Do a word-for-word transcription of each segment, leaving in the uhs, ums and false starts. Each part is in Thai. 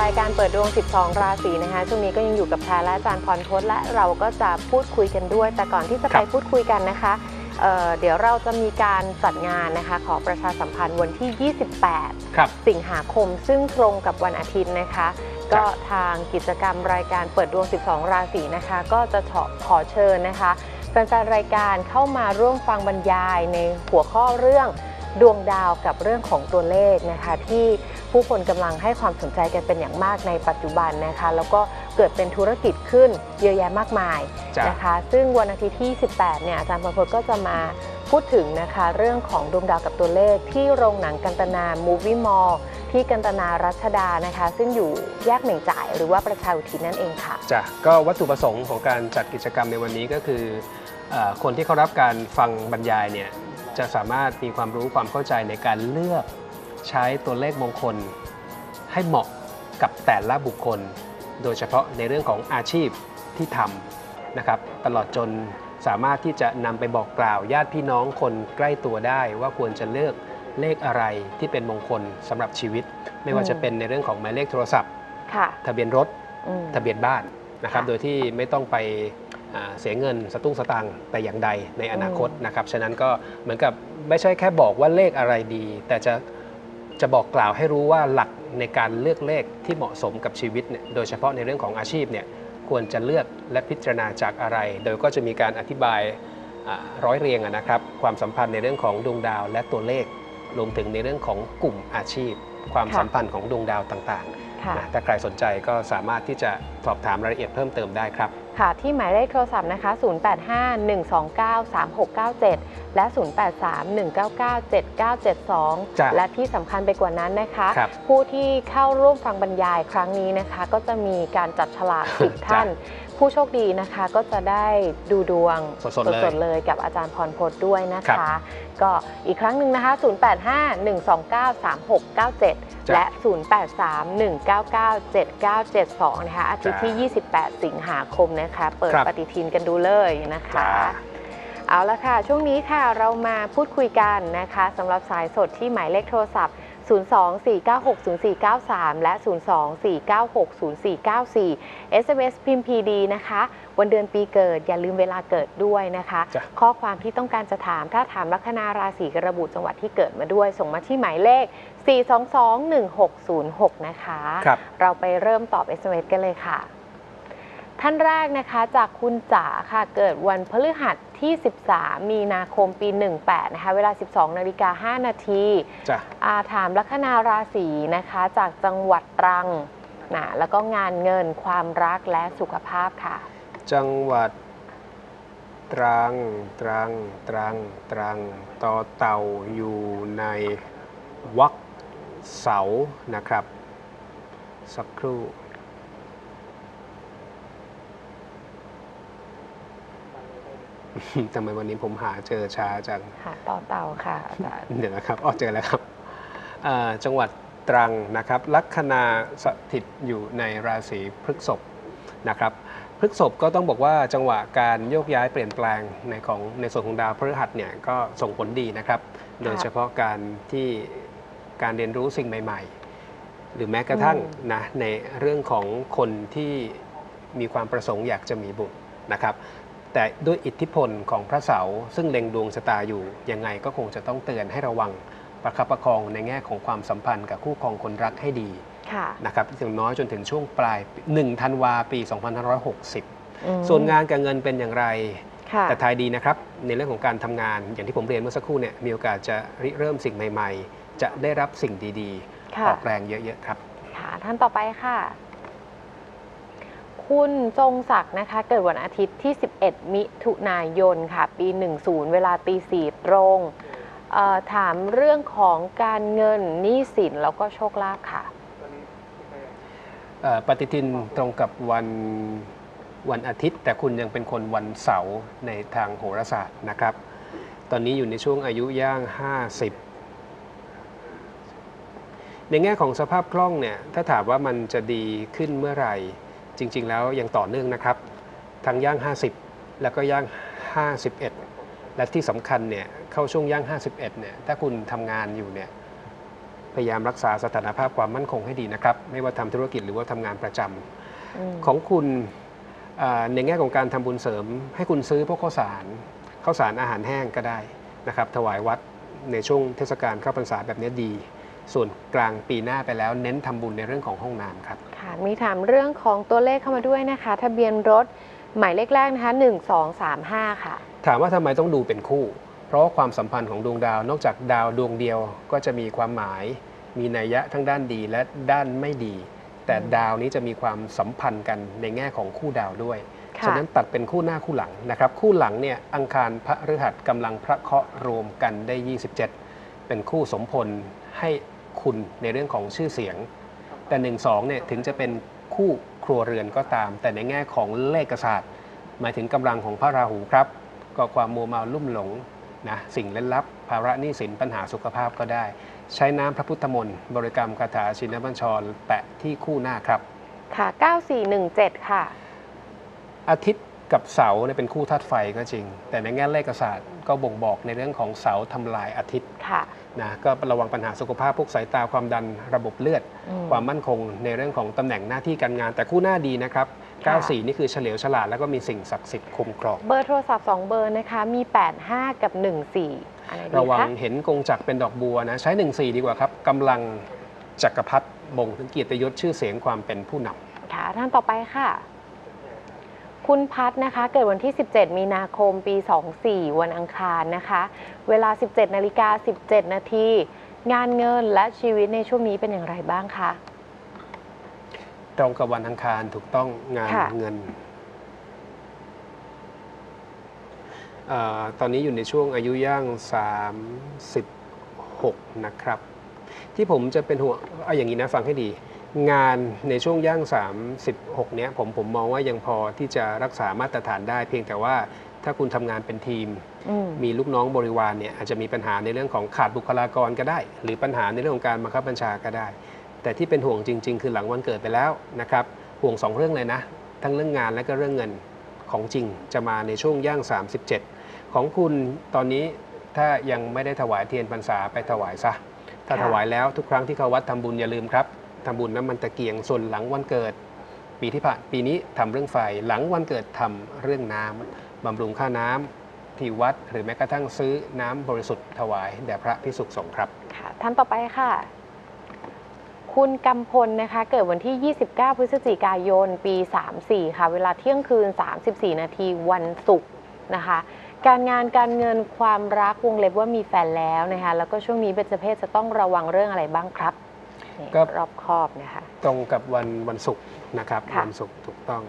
รายการเปิดดวงสิบสองราศีนะคะช่วงนี้ก็ยังอยู่กับแพรและอาจารย์พรพจน์และเราก็จะพูดคุยกันด้วยแต่ก่อนที่จะไปพูดคุยกันนะคะ เ, เดี๋ยวเราจะมีการจัดงานนะคะขอประชาสัมพันธ์วันที่ยี่สิบแปดสิงหาคมซึ่งตรงกับวันอาทิตย์นะคะก็ทางกิจกรรมรายการเปิดดวงสิบสองราศีนะคะก็จะขอเชิญนะคะแฟนๆรายการเข้ามาร่วมฟังบรรยายในหัวข้อเรื่องดวงดาวกับเรื่องของตัวเลขนะคะที่ผู้คนกำลังให้ความสนใจกันเป็นอย่างมากในปัจจุบันนะคะแล้วก็เกิดเป็นธุรกิจขึ้นเยอะแยะมากมายนะคะซึ่งวันอาทิตย์ที่สิบแปดเนี่ยอาจารย์พรพจน์ก็จะมาพูดถึงนะคะเรื่องของดวงดาวกับตัวเลขที่โรงหนังกันตนา Movie Mall ที่กันตนารัชดานะคะซึ่งอยู่แยกเหม่งจ่ายหรือว่าประชาอุทิศนั่นเองค่ะจ้ะก็วัตถุประสงค์ของการจัดกิจกรรมในวันนี้ก็คือคนที่เขารับการฟังบรรยายเนี่ยจะสามารถมีความรู้ความเข้าใจในการเลือกใช้ตัวเลขมงคลให้เหมาะกับแต่ละบุคคลโดยเฉพาะในเรื่องของอาชีพที่ทำนะครับตลอดจนสามารถที่จะนำไปบอกกล่าวญาติพี่น้องคนใกล้ตัวได้ว่าควรจะเลือกเลขอะไรที่เป็นมงคลสำหรับชีวิตไม่ว่าจะเป็นในเรื่องของหมายเลขโทรศัพท์ทะเบียนรถทะเบียนบ้านนะครับโดยที่ไม่ต้องไปเสียเงินสตุ้งสตางค์แต่อย่างใดในอนาคตนะครับฉะนั้นก็เหมือนกับไม่ใช่แค่บอกว่าเลขอะไรดีแต่จะจะบอกกล่าวให้รู้ว่าหลักในการเลือกเลขที่เหมาะสมกับชีวิตเนี่ยโดยเฉพาะในเรื่องของอาชีพเนี่ยควรจะเลือกและพิจารณาจากอะไรโดยก็จะมีการอธิบายร้อยเรียงนะครับความสัมพันธ์ในเรื่องของดวงดาวและตัวเลขรวมถึงในเรื่องของกลุ่มอาชีพความสัมพันธ์ของดวงดาวต่างๆนะถ้าใครสนใจก็สามารถที่จะสอบถามรายละเอียดเพิ่มเติมได้ครับค่ะที่หมายเลขโทรศัพท์นะคะศูนย์ แปด ห้า หนึ่ง สอง เก้า สาม หก เก้า เจ็ดและศูนย์ แปด สาม หนึ่ง เก้า เก้า เจ็ด เก้า เจ็ด สองและที่สำคัญไปกว่านั้นนะคะผู้ที่เข้าร่วมฟังบรรยายครั้งนี้นะคะก็จะมีการจัดฉลากสิบท่านผู้โชคดีนะคะก็จะได้ดูดวงสดๆเลยกับอาจารย์พรพจน์ด้วยนะคะก็อีกครั้งหนึ่งนะคะศูนย์ แปด ห้า หนึ่ง สอง เก้า สาม หก เก้า เจ็ดและศูนย์ แปด สาม หนึ่ง เก้า เก้า เจ็ด เก้า เจ็ด สองนะคะอาทิตย์ที่ยี่สิบแปดสิงหาคมนะคะเปิดปฏิทินกันดูเลยนะคะเอาละค่ะช่วงนี้ค่ะเรามาพูดคุยกันนะคะสำหรับสายสดที่หมายเลขโทรศัพท์ศูนย์ สอง สี่ เก้า หก ศูนย์ สี่ เก้า สามและศูนย์ สอง สี่ เก้า หก ศูนย์ สี่ เก้า สี่ เอส เอ็ม เอส พิมพ์ พี ดี นะคะวันเดือนปีเกิดอย่าลืมเวลาเกิดด้วยนะคะข้อความที่ต้องการจะถามถ้าถามลัคนาราศีกระบุจังหวัดที่เกิดมาด้วยส่งมาที่หมายเลขสี่ สอง สอง หนึ่ง หก ศูนย์ หกนะคะเราไปเริ่มตอบ เอส เอ็ม เอส กันเลยค่ะท่านแรกนะคะจากคุณจ๋าค่ะเกิดวันพฤหัสที่สิบสามมีนาคมปีหนึ่งแปดนะคะเวลา สิบสองนาฬิกาห้านาทีอาถามลัคนาราศีนะคะจากจังหวัดตรังนะแล้วก็งานเงินความรักและสุขภาพค่ะจังหวัดตรังตรังตรังตรังต่อเต่าอยู่ในวรรคเสานะครับสักครู่ทำไมวันนี้ผมหาเจอช้าจังหาต่อเต่าค่ะอาจารย์เดี๋ยวนะครับอ๋อเจอแล้วครับจังหวัดตรังนะครับลัคนาสถิตอยู่ในราศีพฤษภนะครับพฤษภก็ต้องบอกว่าจังหวะการโยกย้ายเปลี่ยนแปลงในของในส่วนของดาวพฤหัสเนี่ยก็ส่งผลดีนะครับโดยเฉพาะการที่การเรียนรู้สิ่งใหม่ๆหรือแม้กระทั่งนะในเรื่องของคนที่มีความประสงค์อยากจะมีบุตรนะครับแต่ด้วยอิทธิพลของพระเสาร์ซึ่งเล็งดวงชะตาอยู่ยังไงก็คงจะต้องเตือนให้ระวังประคับประคองในแง่ของความสัมพันธ์กับคู่ครองคนรักให้ดีนะครับอย่างน้อยจนถึงช่วงปลายหนึ่งธันวาปีสองพันห้าร้อยหกสิบส่วนงานการเงินเป็นอย่างไรแต่ทายดีนะครับในเรื่องของการทำงานอย่างที่ผมเรียนเมื่อสักครู่เนี่ยมีโอกาสจะริเริ่มสิ่งใหม่ๆจะได้รับสิ่งดีๆออกแรงเยอะๆครับค่ะท่านต่อไปค่ะคุณจงศักดิ์นะคะเกิดวันอาทิตย์ที่สิบเอ็ดมิถุนายนค่ะปีหนึ่งศูนย์เวลาตีสี่ตรงถามเรื่องของการเงินหนี้สินแล้วก็โชคลาภค่ะปฏิทินตรงกับวันวันอาทิตย์แต่คุณยังเป็นคนวันเสาร์ในทางโหราศาสตร์นะครับตอนนี้อยู่ในช่วงอายุย่างห้าสิบในแง่ของสภาพคล่องเนี่ยถ้าถามว่ามันจะดีขึ้นเมื่อไหร่จริงๆแล้วยังต่อเนื่องนะครับทั้งย่างห้าสิบแล้วก็ย่างห้าสิบเอ็ดและที่สำคัญเนี่ยเข้าช่วงย่างห้าสิบเอ็ดเนี่ยถ้าคุณทำงานอยู่เนี่ยพยายามรักษาสถานภาพความมั่นคงให้ดีนะครับไม่ว่าทำธุรกิจหรือว่าทำงานประจำของคุณในแง่ของการทำบุญเสริมให้คุณซื้อพวกข้าวสารข้าวสารอาหารแห้งก็ได้นะครับถวายวัดในช่วงเทศกาลเข้าพรรษาแบบนี้ดีส่วนกลางปีหน้าไปแล้วเน้นทำบุญในเรื่องของห้องน้ำครับค่ะมีถามเรื่องของตัวเลขเข้ามาด้วยนะคะทะเบียนรถหมายเลขแรกนะคะหนึ่งสองสามห้าค่ะถามว่าทำไมต้องดูเป็นคู่เพราะความสัมพันธ์ของดวงดาวนอกจากดาวดวงเดียวก็จะมีความหมายมีนัยยะทั้งด้านดีและด้านไม่ดีแต่ดาวนี้จะมีความสัมพันธ์กันในแง่ของคู่ดาวด้วยฉะนั้นตัดเป็นคู่หน้าคู่หลังนะครับคู่หลังเนี่ยอังคารพฤหัสกำลังพระเคราะห์รวมกันได้ยี่สิบเจ็ดเป็นคู่สมพลให้คุณในเรื่องของชื่อเสียงแต่หนึ่งสองเนี่ยถึงจะเป็นคู่ครัวเรือนก็ตามแต่ในแง่ของเลขศาสตร์หมายถึงกำลังของพระราหูครับก็ความมัวเมาลุ่มหลงนะสิ่งเล่นลับภาระหนี้สินปัญหาสุขภาพก็ได้ใช้น้ำพระพุทธมนต์บริกรรมคาถาชินบัญชรแตะที่คู่หน้าครับค่ะเก้าสี่หนึ่งเจ็ดค่ะอาทิตย์กับเสาเนี่ยเป็นคู่ธาตุไฟก็จริงแต่ในแง่เลขศาสตร์ก็บ่งบอกในเรื่องของเสาทำลายอาทิตย์นะก็ระวังปัญหาสุขภาพพวกสายตาความดันระบบเลือดความมั่นคงในเรื่องของตำแหน่งหน้าที่การงานแต่คู่หน้าดีนะครับเก้าสี่นี่คือเฉลียวฉลาดแล้วก็มีสิ่งศักดิ์สิทธิ์คุ้มครองเบอร์โทรศัพท์สองเบอร์นะคะมีแปดห้ากับหนึ่งสี่อะไรดีคะระวังเห็นกงจักรเป็นดอกบัวนะใช้หนึ่งสี่ดีกว่าครับกำลังจักรพรรดิบ่งถึงเกียรติยศชื่อเสียงความเป็นผู้นำค่ะท่านต่อไปค่ะคุณพัฒนะคะเกิดวันที่สิบเจ็ดมีนาคมปีสองสี่วันอังคารนะคะเวลา สิบเจ็ดนาฬิกาสิบเจ็ดนาทีงานเงินและชีวิตในช่วงนี้เป็นอย่างไรบ้างคะตรงกับวันอังคารถูกต้องงานเงินอตอนนี้อยู่ในช่วงอายุย่างสามสิบหกนะครับที่ผมจะเป็นห่วงเอาอย่างนี้นะฟังให้ดีงานในช่วงย่างสามสิบหกเนี้ยผมผมมองว่ายังพอที่จะรักษามาตรฐานได้เพียงแต่ว่าถ้าคุณทำงานเป็นทีมมีลูกน้องบริวารเนี่ยอาจจะมีปัญหาในเรื่องของขาดบุคลากรก็ได้หรือปัญหาในเรื่องของการบังคับบัญชาก็ได้แต่ที่เป็นห่วงจริงๆคือหลังวันเกิดไปแล้วนะครับห่วงสองเรื่องเลยนะทั้งเรื่องงานและก็เรื่องเงินของจริงจะมาในช่วงย่างสามสิบเจ็ดของคุณตอนนี้ถ้ายังไม่ได้ถวายเทียนพรรษาไปถวายซะถ้าถวายแล้วทุกครั้งที่เข้าวัดทำบุญอย่าลืมครับทำบุญน้ำมันตะเกียงส่วนหลังวันเกิดปีที่ผ่านปีนี้ทำเรื่องไฟหลังวันเกิดทำเรื่องน้ำบำรุงค่าน้ำที่วัดหรือแม้กระทั่งซื้อน้ำบริสุทธิ์ถวายแด่พระภิกษุสงฆ์ครับค่ะท่านต่อไปค่ะคุณกำพลนะคะเกิดวันที่ยี่สิบเก้าพฤศจิกายนปีสามสี่ค่ะเวลาเที่ยงคืนสามสิบสี่นาทีวันศุกร์นะคะการงานการเงินความรักวงเล็บว่ามีแฟนแล้วนะคะแล้วก็ช่วงนี้เบญจเพศจะต้องระวังเรื่องอะไรบ้างครับก็รอบครอบนะคะตรงกับวันวันศุกร์นะครับวันศุกร์ถูกต้อง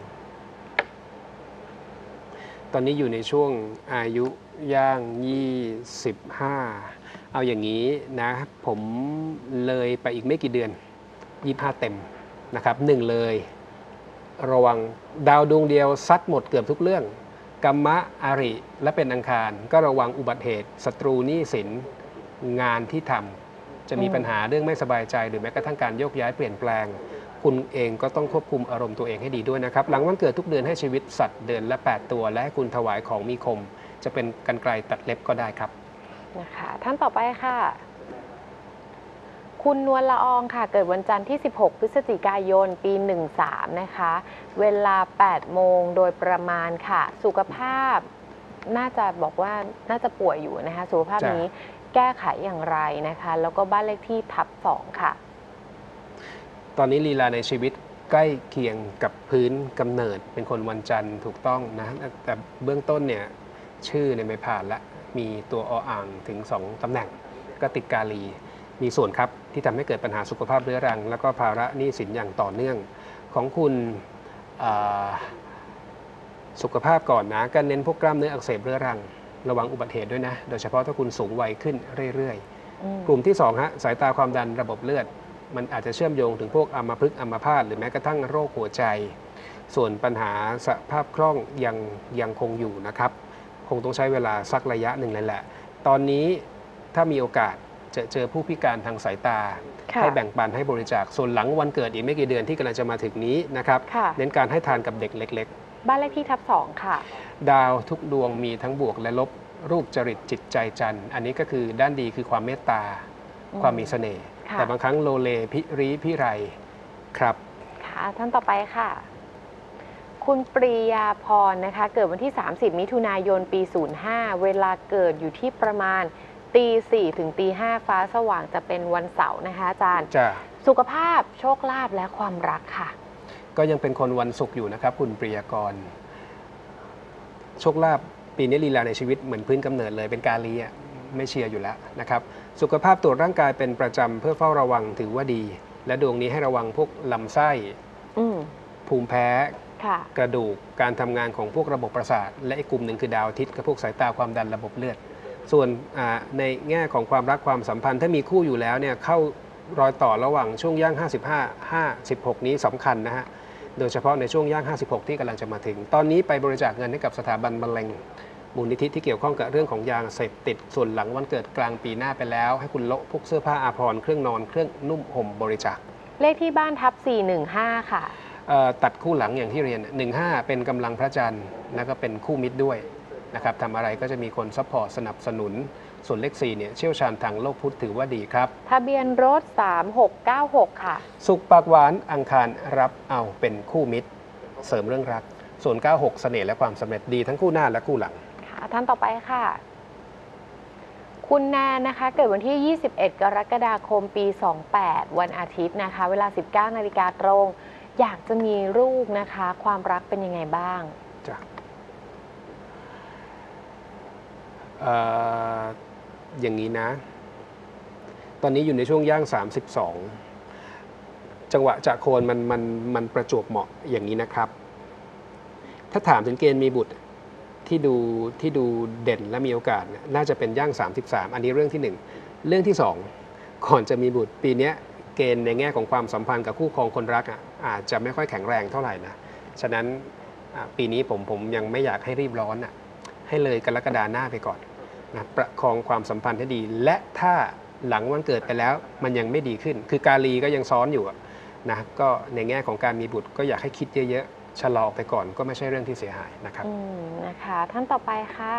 ตอนนี้อยู่ในช่วงอายุย่างยี่สิบห้าเอาอย่างนี้นะผมเลยไปอีกไม่กี่เดือนยี่สิบห้าเต็มนะครับหนึ่งเลยระวังดาวดวงเดียวซัดหมดเกือบทุกเรื่องกัมมะอาริและเป็นอังคารก็ระวังอุบัติเหตุศัตรูหนี้สินงานที่ทำจะมีปัญหาเรื่องไม่สบายใจหรือแม้กระทั่งการโยกย้ายเปลี่ยนแปลงคุณเองก็ต้องควบคุมอารมณ์ตัวเองให้ดีด้วยนะครับหลังวันเกิดทุกเดือนให้ชีวิตสัตว์เดือนละแปดตัวและให้คุณถวายของมีคมจะเป็นกรรไกรตัดเล็บก็ได้ครับนะคะท่านต่อไปค่ะคุณนวลละอองค่ะเกิดวันจันทร์ที่สิบหกพฤศจิกายนปีหนึ่งสามนะคะเวลาแปดโมงโดยประมาณค่ะสุขภาพน่าจะบอกว่าน่าจะป่วยอยู่นะคะสุขภาพนี้แก้ไขอย่างไรนะคะแล้วก็บ้านเลขที่ทับสองค่ะตอนนี้ลีลาในชีวิตใกล้เคียงกับพื้นกำเนิดเป็นคนวันจันทร์ถูกต้องนะแต่เบื้องต้นเนี่ยชื่อเนี่ยไม่ผ่านละมีตัวออ่างถึงสองตำแหน่งก็ติดกาลีมีส่วนครับที่ทำให้เกิดปัญหาสุขภาพเรื้อรังแล้วก็ภาระหนี้สินอย่างต่อเนื่องของคุณสุขภาพก่อนนะก็เน้นพวกกล้ามเนื้ออักเสบเรื้อรังระวังอุบัติเหตุด้วยนะโดยเฉพาะถ้าคุณสูงวัยขึ้นเรื่อยๆกลุ่มที่สองฮะสายตาความดันระบบเลือดมันอาจจะเชื่อมโยงถึงพวกอัมพฤกษ์อัมพาตหรือแม้กระทั่งโรคหัวใจส่วนปัญหาสภาพคล่องยังยังคงอยู่นะครับคงต้องใช้เวลาสักระยะหนึ่งเลยแหละตอนนี้ถ้ามีโอกาสจะเจอผู้พิการทางสายตาให้แบ่งปันให้บริจาคส่วนหลังวันเกิดอีกไม่กี่เดือนที่กำลังจะมาถึงนี้นะครับเน้นการให้ทานกับเด็กเล็กๆบ้านเลขที่ทับสองค่ะดาวทุกดวงมีทั้งบวกและลบรูปจริตจิตใจจันทร์อันนี้ก็คือด้านดีคือความเมตตาความมีเสน่ห์แต่บางครั้งโลเลพิริพิไรครับค่ะท่านต่อไปค่ะคุณปรียาพรนะคะเกิดวันที่ สามสิบ มิถุนายน ปี ศูนย์ห้า เวลาเกิดอยู่ที่ประมาณตีสี่ถึงตีห้าฟ้าสว่างจะเป็นวันเสาร์นะคะอาจารย์สุขภาพโชคลาภและความรักค่ะก็ยังเป็นคนวันศุกร์อยู่นะครับคุณปรียากรโชคลาภปีนี้ลีลาในชีวิตเหมือนพื้นกำเนิดเลยเป็นกาลีไม่เชียร์อยู่แล้วนะครับสุขภาพตรวจร่างกายเป็นประจำเพื่อเฝ้าระวังถือว่าดีและดวงนี้ให้ระวังพวกลำไส้ภูมิแพ้กระดูกการทำงานของพวกระบบประสาทและอีกกลุ่มหนึ่งคือดาวอาทิตย์กับพวกสายตาความดันระบบเลือดส่วนในแง่ของความรักความสัมพันธ์ถ้ามีคู่อยู่แล้วเนี่ยเข้ารอยต่อระหว่างช่วงย่างห้าสิบห้า ห้าสิบหกนี้สำคัญนะฮะโดยเฉพาะในช่วงย่างห้าสิบหกที่กำลังจะมาถึงตอนนี้ไปบริจาคเงินให้กับสถาบันมะเร็งมูลนิธิที่เกี่ยวข้องกับเรื่องของยาเสพติดส่วนหลังวันเกิดกลางปีหน้าไปแล้วให้คุณโละพวกเสื้อผ้าอาภรณ์เครื่องนอนเครื่องนุ่มห่มบริจาคเลขที่บ้านทับสี่หนึ่งห้าค่ะตัดคู่หลังอย่างที่เรียนหนึ่งห้าเป็นกำลังพระจันทร์แล้วก็เป็นคู่มิตรด้วยนะครับทำอะไรก็จะมีคนซัพพอร์ตสนับสนุนส่วนเลขสี่เนี่ยเชี่ยวชาญทางโลกพุทธถือว่าดีครับทะเบียนรถสามหกเก้าหกค่ะสุขปากหวานอังคารรับเอาเป็นคู่มิตรเสริมเรื่องรักส่วนเก้าหกเสน่ห์และความสำเร็จดีทั้งคู่หน้าและคู่หลังค่ะท่านต่อไปค่ะคุณแนนนะคะเกิดวันที่ยี่สิบเอ็ดกรกฎาคมปีสองแปดวันอาทิตย์นะคะเวลาสิบเก้านาฬิกาตรงอยากจะมีลูกนะคะความรักเป็นยังไงบ้างจ้ะอย่างนี้นะตอนนี้อยู่ในช่วงย่างสามสิบสองจังหวะจะโคนมันมันมันประจวบเหมาะอย่างนี้นะครับถ้าถามถึงเกณฑ์มีบุตรที่ดูที่ดูเด่นและมีโอกาสน่าจะเป็นย่างสามสิบสามอันนี้เรื่องที่หนึ่งเรื่องที่สองก่อนจะมีบุตรปีนี้เกณฑ์ในแง่ของความสัมพันธ์กับคู่ครองคนรักอ่ะอาจจะไม่ค่อยแข็งแรงเท่าไหร่นะฉะนั้นปีนี้ผมผมยังไม่อยากให้รีบร้อนอ่ะให้เลยกรกฎาหน้าไปก่อนนะประคองความสัมพันธ์ให้ดีและถ้าหลังวันเกิดไปแล้วมันยังไม่ดีขึ้นคือกาลีก็ยังซ้อนอยู่นะก็ในแง่ของการมีบุตรก็อยากให้คิดเยอะๆชะลอไปก่อนก็ไม่ใช่เรื่องที่เสียหายนะครับอืมนะคะท่านต่อไปค่ะ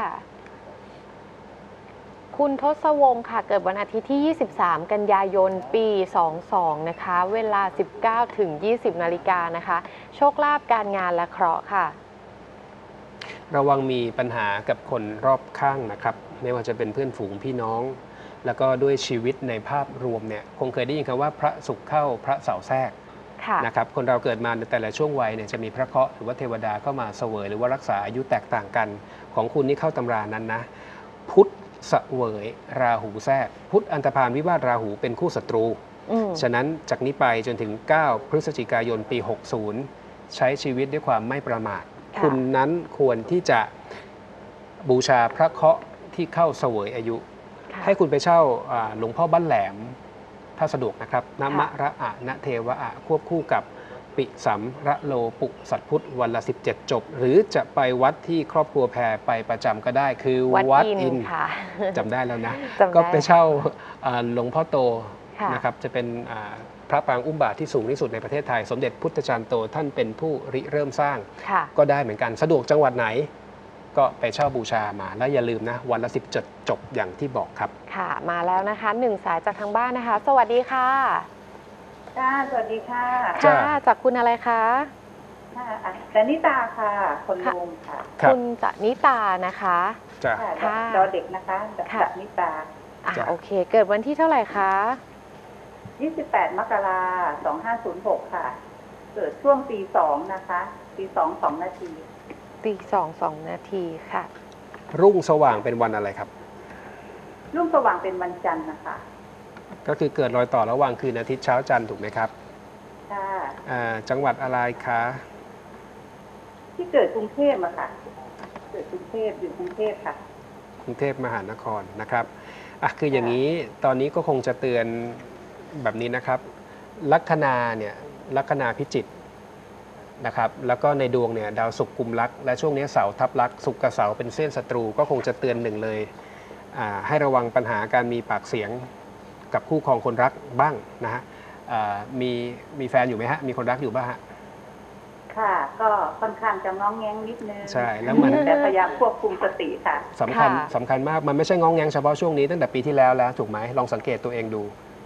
คุณทศวงศ์ค่ะเกิดวันอาทิตย์ที่ยี่สิบสามกันยายนปีสองสองนะคะเวลาสิบเก้าถึงยี่สิบนาฬิกานะคะโชคลาภการงานและเคราะห์ค่ะระวังมีปัญหากับคนรอบข้างนะครับไม่ว่าจะเป็นเพื่อนฝูงพี่น้องแล้วก็ด้วยชีวิตในภาพรวมเนี่ยคงเคยได้ยินคำว่าพระศุกร์เข้าพระเสาร์แทรกนะครับคนเราเกิดมาในแต่ละช่วงวัยเนี่ยจะมีพระเคราะห์หรือว่าเทวดาเข้ามาเสวยหรือว่ารักษาอายุแตกต่างกันของคุณนี่เข้าตำรานั้นนะพุทธเสวยราหูแทรกพุทธอันธพาลวิวาทราหูเป็นคู่ศัตรูฉะนั้นจากนี้ไปจนถึงเก้าพฤศจิกายนปีหกสิบใช้ชีวิตด้วยความไม่ประมาทคุณนั้นควรที่จะบูชาพระเคราะห์ที่เข้าเสวยอายุให้คุณไปเช่าหลวงพ่อบ้านแหลมถ้าสะดวกนะครับนะมะระอะนะเทวะอะควบคู่กับปิสัมระโลปุสัตพุทธวันละสิบเจ็ดจบหรือจะไปวัดที่ครอบครัวแพรไปประจำก็ได้คือวัดอินจำได้แล้วนะก็ไปเช่าหลวงพ่อโตนะครับจะเป็นพระปางอุ้มบาทที่สูงที่สุดในประเทศไทยสมเด็จพุทธจารย์โตท่านเป็นผู้ริเริ่มสร้างก็ได้เหมือนกันสะดวกจังหวัดไหนก็ไปเช่าบูชามาแล้วอย่าลืมนะวันละสิบจดจบอย่างที่บอกครับค่ะมาแล้วนะคะหนึ่งสายจากทางบ้านนะคะสวัสดีค่ะจ้าสวัสดีค่ะค่ะจากคุณอะไรคะค่ะจนิตาค่ะคนลุงค่ะคุณจนิตานะคะจ้าค่ะดอเด็กนะคะจนิตาอ่าโอเคเกิดวันที่เท่าไหร่คะยี่สิบแปดมกราคมสองห้าศูนย์หกค่ะเกิดช่วงตีสองนะคะตีสองสองนาทีตีสองสองนาทีค่ะรุ่งสว่างเป็นวันอะไรครับรุ่งสว่างเป็นวันจันทร์นะคะก็คือเกิดรอยต่อระหว่างคืนอาทิตย์เช้าจันทร์ถูกไหมครับค่ะจังหวัดอะไรคะที่เกิดกรุงเทพอะค่ะเกิดกรุงเทพอยู่กรุงเทพค่ะกรุงเทพมหานครนะครับอ่ะคืออย่างนี้ตอนนี้ก็คงจะเตือนแบบนี้นะครับลัคนาเนี่ยลัคนาพิจิกนะครับแล้วก็ในดวงเนี่ยดาวศุกร์กุมลัคและช่วงนี้เสาทับลัคศุกร์กับเสาเป็นเส้นศัตรูก็คงจะเตือนหนึ่งเลยให้ระวังปัญหาการมีปากเสียงกับคู่ครองคนรักบ้างนะฮะมีมีแฟนอยู่ไหมฮะมีคนรักอยู่บ้างฮะค่ะก็ค่อนข้างจะง้องแง้งนิดนึงใช่แล้วมันแต่พยายามควบคุมสติค่ะสำคัญสำคัญมากมันไม่ใช่ง้องแง้งเฉพาะช่วงนี้ตั้งแต่ปีที่แล้วแล้วถูกไหมลองสังเกตตัวเองดู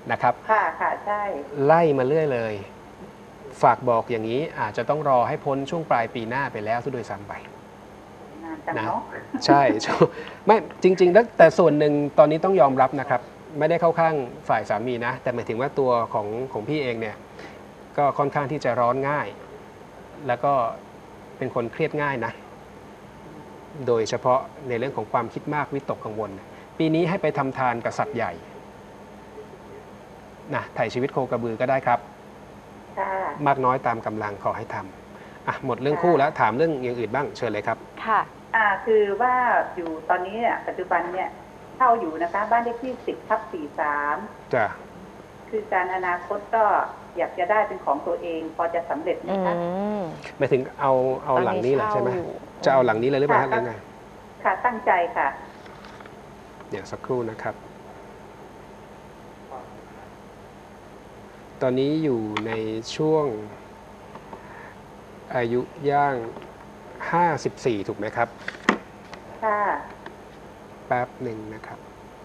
นะครับค่ะค่ะใช่ไล่มาเรื่อยเลยฝากบอกอย่างนี้อาจจะต้องรอให้พ้นช่วงปลายปีหน้าไปแล้วซะโดยซ้ำไปนะใช่ไม่จริงๆแล้วแต่ส่วนหนึ่งตอนนี้ต้องยอมรับนะครับไม่ได้เข้าข้างฝ่ายสามีนะแต่หมายถึงว่าตัวของของพี่เองเนี่ยก็ค่อนข้างที่จะร้อนง่ายแล้วก็เป็นคนเครียดง่ายนะโดยเฉพาะในเรื่องของความคิดมากวิตกกังวลปีนี้ให้ไปทำทานกับสัตว์ใหญ่นะถ่ายชีวิตโคกระบือก็ได้ครับมากน้อยตามกำลังขอให้ทำอ่ะหมดเรื่องคู่แล้วถามเรื่องอย่างอื่นบ้างเชิญเลยครับค่ะอ่าคือว่าอยู่ตอนนี้เนี่ยปัจจุบันเนี่ยเช่าอยู่นะคะบ้านเลขที่สิบทับสี่สามจ้ะคือการอนาคตก็อยากจะได้เป็นของตัวเองพอจะสำเร็จไหมคะหมายถึงเอาเอาหลังนี้แหละใช่ไหมจะเอาหลังนี้เลยหรือเปล่าครับไงค่ะตั้งใจค่ะเดี๋ยวสักครู่นะครับตอนนี้อยู่ในช่วงอายุย่างห้าสิบสี่ถูกไหมครับค่ะแป๊บหนึ่งนะครับ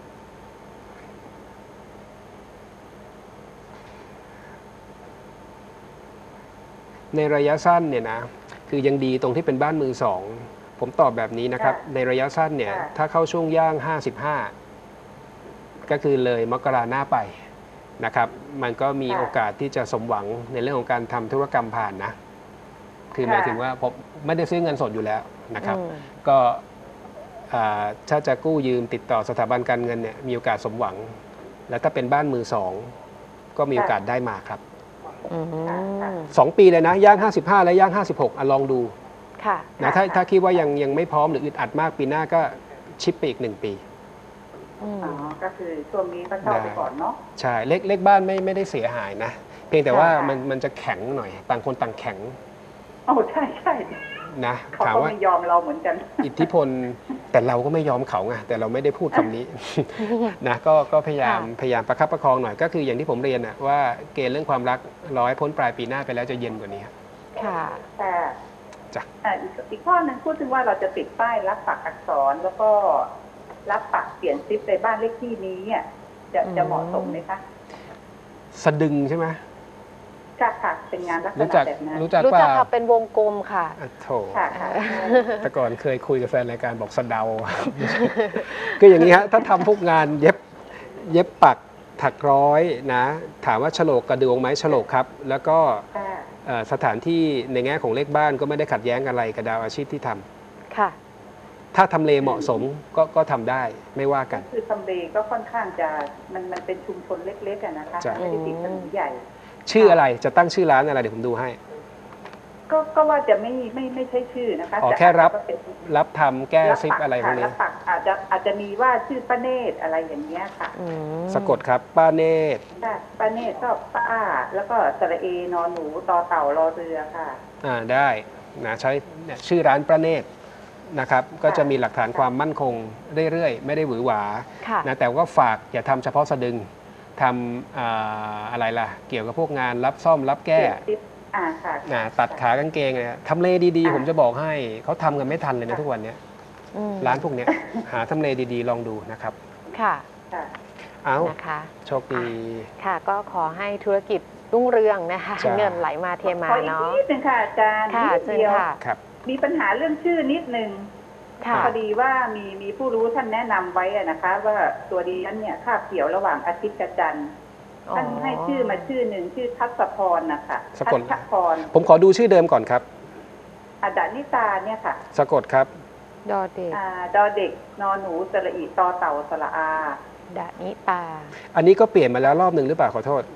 ในระยะสั้นเนี่ยนะคือยังดีตรงที่เป็นบ้านมือสองผมตอบแบบนี้นะครับในระยะสั้นเนี่ยถ้าเข้าช่วงย่างห้าสิบห้าก็คือเลยมกราหน้าไปนะครับมันก็มีโอกาสที่จะสมหวังในเรื่องของการทำธุรกรรมผ่านนะคือหมายถึงว่าผมไม่ได้ซื้อเงินสดอยู่แล้วนะครับก็ถ้าจะกู้ยืมติดต่อสถาบันการเงินเนี่ยมีโอกาสสมหวังแล้วถ้าเป็นบ้านมือสองก็มีโอกาสได้มาครับสองปีเลยนะย่างห้าสิบห้าและย่างห้าสิบหกลองดูนะถ้าถ้าคิดว่ายังยังไม่พร้อมหรืออึดอัดมากปีหน้าก็ชิปไปอีกหนึ่งปีอ๋อก็คือช่วงนี้ก็เช่าไปก่อนเนาะใช่เลขเลขบ้านไม่ไม่ได้เสียหายนะเพียงแต่ว่ามันมันจะแข็งหน่อยต่างคนต่างแข็งโอ้ใช่ใช่นะถามว่าไม่ยอมเราเหมือนกันอิทธิพลแต่เราก็ไม่ยอมเขาไงแต่เราไม่ได้พูดคำนี้นะก็ก็พยายามพยายามประคับประคองหน่อยก็คืออย่างที่ผมเรียนนะว่าเกณฑ์เรื่องความรักร้อยพ้นปลายปีหน้าไปแล้วจะเย็นกว่านี้ค่ะแต่จ้ะอีกข้อนึงพูดถึงว่าเราจะติดป้ายรับปักอักษรแล้วก็รับปักเปลี่ยนซิปในบ้านเลขที่นี้เนี่ยจะจะเหมาะสมไหมคะสะดึงใช่ไหมค่ะค่ะเป็นงานลักษณะแบบนั้นรู้จักรู้จักค่ะเป็นวงกลมค่ะโถแต่ก่อนเคยคุยกับแฟนรายการบอกสะเดาคืออย่างนี้ฮะถ้าทำพวกงานเย็บเย็บปักถักร้อยนะถามว่าโฉลกกระดวงไหมโฉลกครับแล้วก็สถานที่ในแง่ของเลขบ้านก็ไม่ได้ขัดแย้งอะไรกับดาวอาชีพที่ทำค่ะถ้าทำเลเหมาะสมก็ก็ทำได้ไม่ว่ากันคือทำเลก็ค่อนข้างจะมันมันเป็นชุมชนเล็กๆนะคะไม่ได้ติดถนนใหญ่ชื่ออะไรจะตั้งชื่อร้านอะไรเดี๋ยวผมดูให้ก็ก็ว่าจะไม่ไม่ไม่ใช่ชื่อนะคะอ๋อแค่รับรับทำแก้ซิปอะไรพวกนี้รับปักอาจจะอาจจะมีว่าชื่อป้าเนตรอะไรอย่างเงี้ยค่ะสะกดครับป้าเนตรป้าเนตรก็ป้าแล้วก็สระเอนอนหนูต่อเต่ารอเรือค่ะอ่าได้นะใช้ชื่อร้านป้าเนตรนะครับก็จะมีหลักฐานความมั่นคงเรื่อยๆไม่ได้หวือหวานะแต่ว่าฝากอย่าทำเฉพาะสะดึงทำอะไรล่ะเกี่ยวกับพวกงานรับซ่อมรับแก้ตัดขากางเกงเนี่ยทำเลดีๆผมจะบอกให้เขาทำกันไม่ทันเลยนะทุกวันนี้ร้านพวกนี้หาทำเลดีๆลองดูนะครับค่ะเอานะคะโชคดีค่ะก็ขอให้ธุรกิจรุ่งเรืองนะคะเงินไหลมาเทมาเนาะขออีกนิดนึงค่ะอาจารย์นิดเดียวมีปัญหาเรื่องชื่อนิดนึงพอดีว่ามีมีผู้รู้ท่านแนะนำไว้นะคะว่าตัวดีนั้นเนี่ยคาบเกี่ยวระหว่างอาทิตย์กับจันทร์ท่านให้ชื่อมาชื่อหนึ่งชื่อทัศพรนะคะทัศพรผมขอดูชื่อเดิมก่อนครับอดานิตาเนี่ยค่ะสะกดครับดอเด็กดอเด็กนอหนูสระอีตอเต่าสระอาดานิตาอันนี้ก็เปลี่ยนมาแล้วรอบหนึ่งหรือเปล่าขอโทษ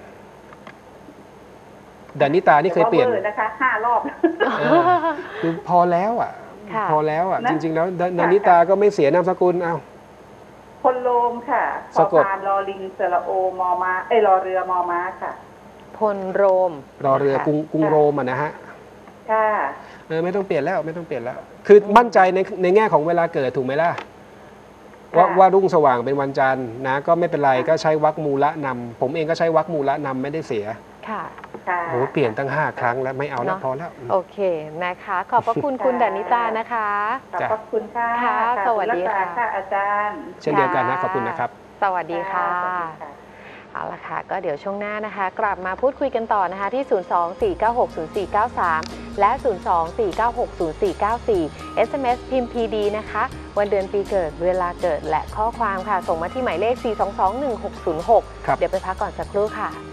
ดานิตานี่เคยเปลี่ยนนะคะห้ารอบคือพอแล้วอ่ะพอแล้วอ่ะจริงๆแล้วดานิตาก็ไม่เสียนามสกุลเอ้าพลโลมค่ะพอพานรอลิงสระโอมอม้าเอ้ยรอเรือมอม้าค่ะพลโรมรอเรือกรุงกรุงโรมอ่ะนะฮะค่ะเออไม่ต้องเปลี่ยนแล้วไม่ต้องเปลี่ยนแล้วคือมั่นใจในในแง่ของเวลาเกิดถูกไหมล่ะว่าว่ารุ่งสว่างเป็นวันจันทร์นะก็ไม่เป็นไรก็ใช้วรรคมูละนำผมเองก็ใช้วรรคมูละนำไม่ได้เสียค่ะโอ้เปลี่ยนตั้งห้าครั้งแล้วไม่เอาแล้วพอแล้วโอเคนะคะขอบพระคุณคุณดานิตานะคะขอบพระคุณค่ะค่ะสวัสดีค่ะอาจารย์เช่นเดียวกันนะขอบคุณนะครับสวัสดีค่ะเอาละค่ะก็เดี๋ยวช่วงหน้านะคะกลับมาพูดคุยกันต่อนะคะที่ ศูนย์ สอง สี่ เก้า หก ศูนย์ สี่ เก้า สาม และ ศูนย์ สอง สี่ เก้า หก ศูนย์ สี่ เก้า สี่ เอส เอ็ม เอส พิมพ์ พี ดี นะคะวันเดือนปีเกิดเวลาเกิดและข้อความค่ะส่งมาที่หมายเลข สี่ สอง สอง หนึ่ง หก ศูนย์ หก เดี๋ยวไปพักก่อนสักครู่ค่ะ